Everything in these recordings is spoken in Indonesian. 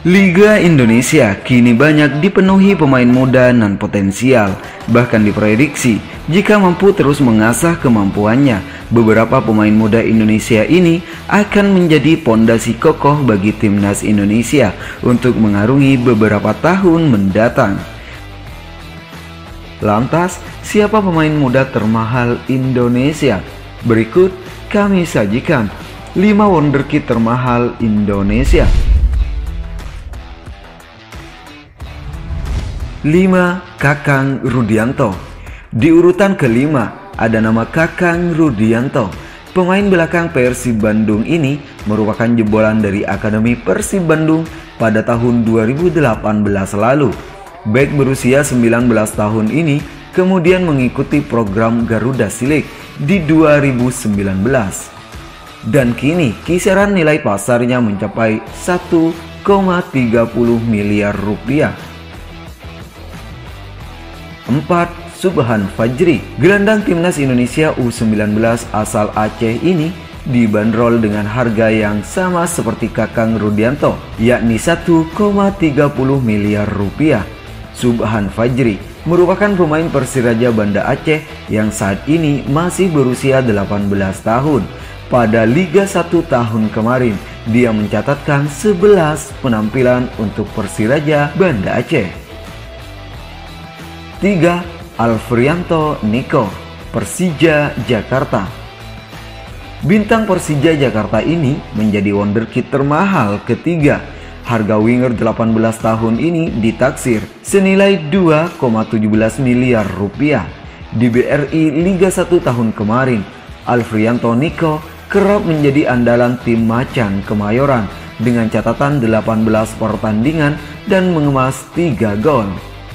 Liga Indonesia kini banyak dipenuhi pemain muda dan potensial. Bahkan diprediksi jika mampu terus mengasah kemampuannya, beberapa pemain muda Indonesia ini akan menjadi pondasi kokoh bagi timnas Indonesia untuk mengarungi beberapa tahun mendatang. Lantas, siapa pemain muda termahal Indonesia? Berikut kami sajikan 5 wonderkid termahal Indonesia. 5. Kakang Rudianto. Di urutan kelima ada nama Kakang Rudianto. Pemain belakang Persib Bandung ini merupakan jebolan dari Akademi Persib Bandung pada tahun 2018 lalu. Bek berusia 19 tahun ini kemudian mengikuti program Garuda Silik di 2019. Dan kini kisaran nilai pasarnya mencapai 1,30 miliar rupiah. 4. Subhan Fajri. Gelandang timnas Indonesia U19 asal Aceh ini dibanderol dengan harga yang sama seperti Kakang Rudianto, yakni 1,30 miliar rupiah. Subhan Fajri merupakan pemain Persiraja Banda Aceh yang saat ini masih berusia 18 tahun. Pada Liga 1 tahun kemarin, dia mencatatkan 11 penampilan untuk Persiraja Banda Aceh. 3. Alfrianto Nico, Persija Jakarta. Bintang Persija Jakarta ini menjadi wonderkid termahal ketiga. Harga winger 18 tahun ini ditaksir senilai 2,17 miliar rupiah. Di BRI Liga 1 tahun kemarin, Alfrianto Nico kerap menjadi andalan tim Macan Kemayoran dengan catatan 18 pertandingan dan mengemas 3 gol.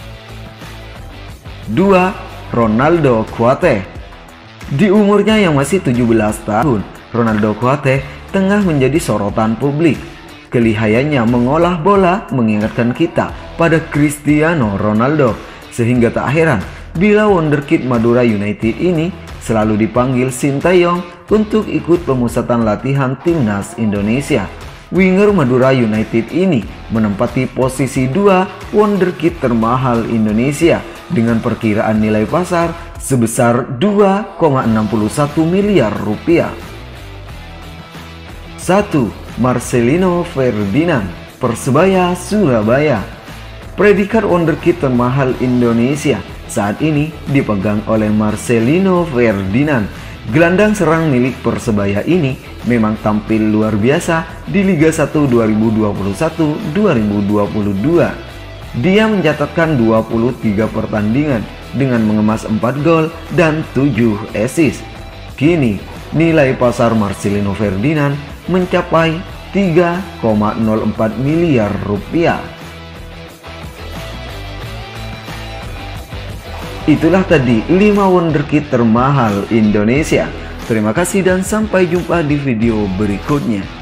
2. Ronaldo Kuate. Di umurnya yang masih 17 tahun, Ronaldo Kuate tengah menjadi sorotan publik. Kelihayannya mengolah bola mengingatkan kita pada Cristiano Ronaldo, sehingga tak heran bila wonderkid Madura United ini selalu dipanggil Sintayong untuk ikut pemusatan latihan timnas Indonesia. Winger Madura United ini menempati posisi 2 wonderkid termahal Indonesia dengan perkiraan nilai pasar sebesar 2,61 miliar rupiah. 1. Marcelino Ferdinand, Persebaya Surabaya. Predikat wonderkid termahal Indonesia saat ini dipegang oleh Marcelino Ferdinand. Gelandang serang milik Persebaya ini memang tampil luar biasa di Liga 1 2021-2022. Dia mencatatkan 23 pertandingan dengan mengemas 4 gol dan 7 assist. Kini nilai pasar Marcelino Ferdinand mencapai 3,04 miliar rupiah. Itulah tadi 5 wonderkid termahal Indonesia. Terima kasih dan sampai jumpa di video berikutnya.